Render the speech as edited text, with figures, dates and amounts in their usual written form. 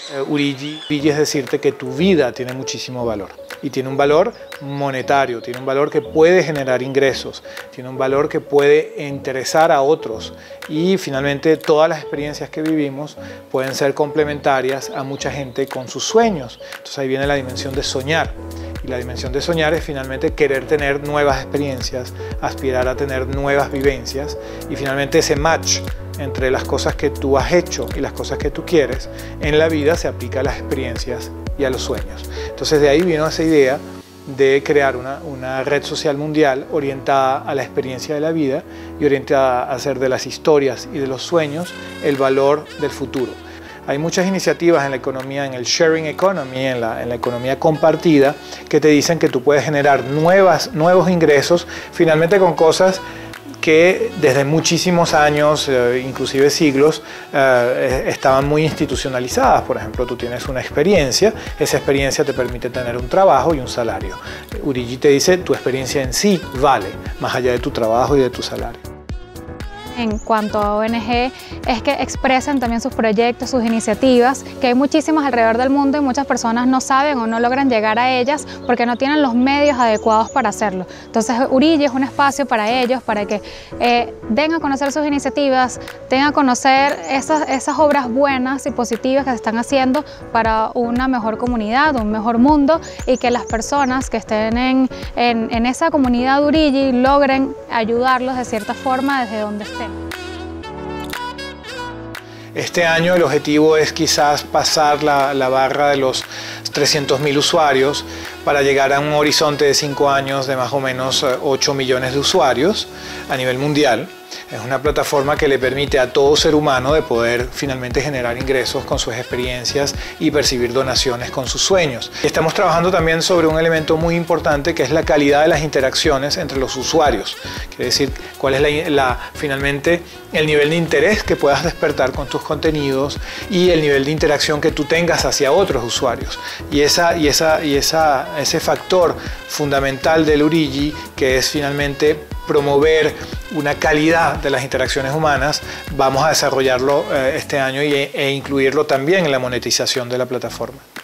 Urigi es decirte que tu vida tiene muchísimo valor. Y tiene un valor monetario, tiene un valor que puede generar ingresos, tiene un valor que puede interesar a otros. Y finalmente todas las experiencias que vivimos pueden ser complementarias a mucha gente con sus sueños. Entonces ahí viene la dimensión de soñar. Y la dimensión de soñar es finalmente querer tener nuevas experiencias, aspirar a tener nuevas vivencias y finalmente ese match entre las cosas que tú has hecho y las cosas que tú quieres en la vida se aplica a las experiencias y a los sueños. Entonces de ahí vino esa idea de crear una red social mundial orientada a la experiencia de la vida y orientada a hacer de las historias y de los sueños el valor del futuro. Hay muchas iniciativas en la economía, en el sharing economy, en la economía compartida, que te dicen que tú puedes generar nuevos ingresos, finalmente con cosas que desde muchísimos años, inclusive siglos, estaban muy institucionalizadas. Por ejemplo, tú tienes una experiencia, esa experiencia te permite tener un trabajo y un salario. Urigi te dice, tu experiencia en sí vale, más allá de tu trabajo y de tu salario. En cuanto a ONG, es que expresen también sus proyectos, sus iniciativas, que hay muchísimas alrededor del mundo y muchas personas no saben o no logran llegar a ellas porque no tienen los medios adecuados para hacerlo. Entonces Urigi es un espacio para ellos, para que den a conocer sus iniciativas, den a conocer esas obras buenas y positivas que se están haciendo para una mejor comunidad, un mejor mundo, y que las personas que estén en esa comunidad Urigi logren ayudarlos de cierta forma desde donde estén. Este año el objetivo es quizás pasar la barra de los 300.000 usuarios para llegar a un horizonte de 5 años de más o menos 8 millones de usuarios a nivel mundial. Es una plataforma que le permite a todo ser humano de poder finalmente generar ingresos con sus experiencias y percibir donaciones con sus sueños. Estamos trabajando también sobre un elemento muy importante que es la calidad de las interacciones entre los usuarios. Quiere decir, cuál es finalmente el nivel de interés que puedas despertar con tus contenidos y el nivel de interacción que tú tengas hacia otros usuarios. Y ese factor fundamental del Urigi, que es finalmente promover una calidad de las interacciones humanas, vamos a desarrollarlo este año e incluirlo también en la monetización de la plataforma.